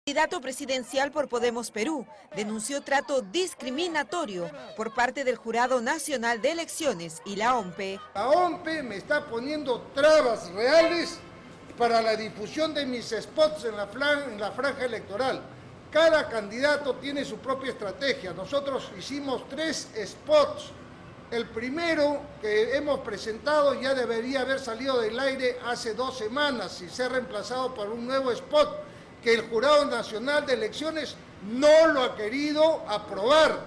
El candidato presidencial por Podemos Perú denunció trato discriminatorio por parte del Jurado Nacional de Elecciones y la OMPE. La OMPE me está poniendo trabas reales para la difusión de mis spots en la franja electoral. Cada candidato tiene su propia estrategia. Nosotros hicimos 3 spots. El primero que hemos presentado ya debería haber salido del aire hace 2 semanas y ser reemplazado por un nuevo spot que el Jurado Nacional de Elecciones no lo ha querido aprobar.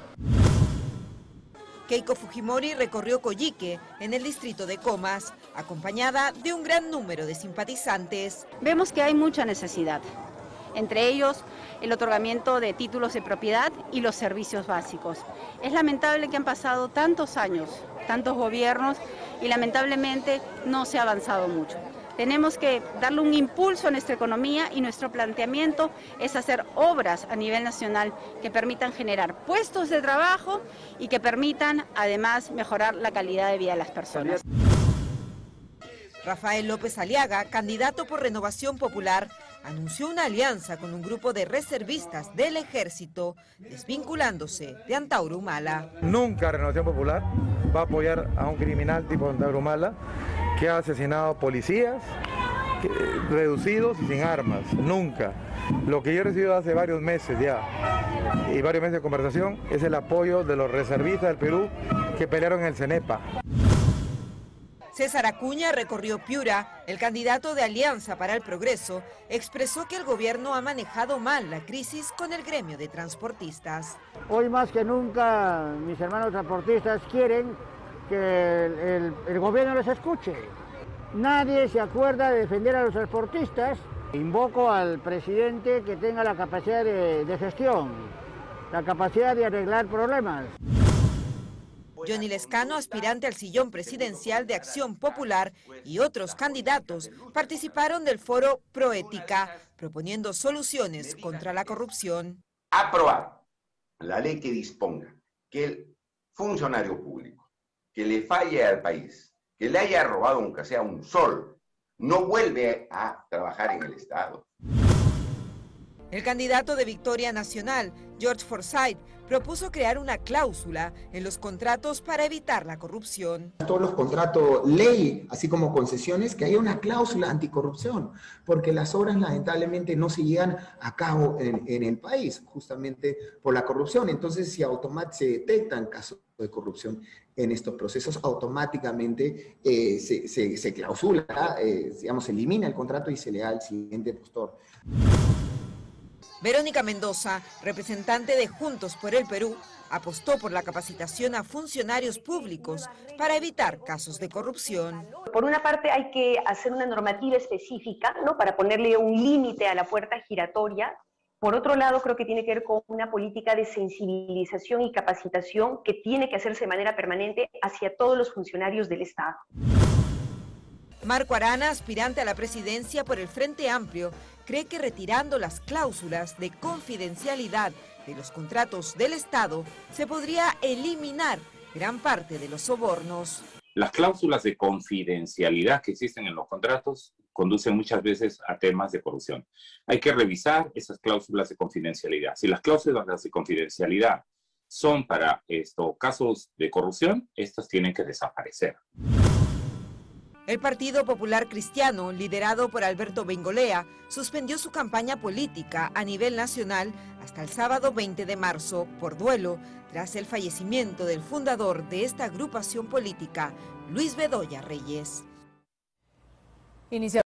Keiko Fujimori recorrió Coyique, en el distrito de Comas, acompañada de un gran número de simpatizantes. Vemos que hay mucha necesidad, entre ellos el otorgamiento de títulos de propiedad y los servicios básicos. Es lamentable que han pasado tantos años, tantos gobiernos y lamentablemente no se ha avanzado mucho. Tenemos que darle un impulso a nuestra economía y nuestro planteamiento es hacer obras a nivel nacional que permitan generar puestos de trabajo y que permitan además mejorar la calidad de vida de las personas. Rafael López Aliaga, candidato por Renovación Popular, anunció una alianza con un grupo de reservistas del Ejército, desvinculándose de Antauro Humala. Nunca Renovación Popular va a apoyar a un criminal tipo Antauro Humala que ha asesinado policías reducidos y sin armas. Nunca. Lo que yo he recibido hace varios meses ya y varios meses de conversación es el apoyo de los reservistas del Perú que pelearon en el CENEPA. César Acuña recorrió Piura. El candidato de Alianza para el Progreso expresó que el gobierno ha manejado mal la crisis con el gremio de transportistas. Hoy más que nunca mis hermanos transportistas quieren que el gobierno les escuche. Nadie se acuerda de defender a los transportistas. Invoco al presidente que tenga la capacidad de gestión, la capacidad de arreglar problemas. Johnny Lescano, aspirante al sillón presidencial de Acción Popular, y otros candidatos participaron del foro Proética, proponiendo soluciones contra la corrupción. Aprobar la ley que disponga que el funcionario público que le falle al país, que le haya robado aunque sea un sol, no vuelve a trabajar en el Estado. El candidato de Victoria Nacional, George Forsyth, propuso crear una cláusula en los contratos para evitar la corrupción. Todos los contratos ley, así como concesiones, que haya una cláusula anticorrupción, porque las obras lamentablemente no se llevan a cabo en el país, justamente por la corrupción. Entonces, si automáticamente se detectan casos de corrupción en estos procesos, automáticamente se clausula, digamos, se elimina el contrato y se le da al siguiente postor. Verónica Mendoza, representante de Juntos por el Perú, apostó por la capacitación a funcionarios públicos para evitar casos de corrupción. Por una parte hay que hacer una normativa específica, ¿no?, para ponerle un límite a la puerta giratoria. Por otro lado, creo que tiene que ver con una política de sensibilización y capacitación que tiene que hacerse de manera permanente hacia todos los funcionarios del Estado. Marco Arana, aspirante a la presidencia por el Frente Amplio, cree que retirando las cláusulas de confidencialidad de los contratos del Estado se podría eliminar gran parte de los sobornos. Las cláusulas de confidencialidad que existen en los contratos conducen muchas veces a temas de corrupción. Hay que revisar esas cláusulas de confidencialidad. Si las cláusulas de confidencialidad son para casos de corrupción, estas tienen que desaparecer. El Partido Popular Cristiano, liderado por Alberto Bengolea, suspendió su campaña política a nivel nacional hasta el sábado 20 de marzo por duelo tras el fallecimiento del fundador de esta agrupación política, Luis Bedoya Reyes.